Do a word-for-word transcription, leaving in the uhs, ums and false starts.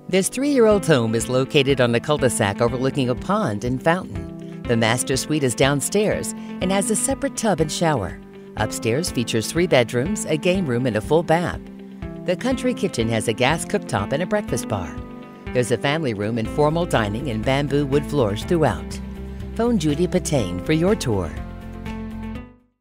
This three-year-old home is located on a cul-de-sac overlooking a pond and fountain. The master suite is downstairs and has a separate tub and shower. Upstairs features three bedrooms, a game room, and a full bath. The country kitchen has a gas cooktop and a breakfast bar. There's a family room and formal dining and bamboo wood floors throughout. Phone Judy Patane for your tour.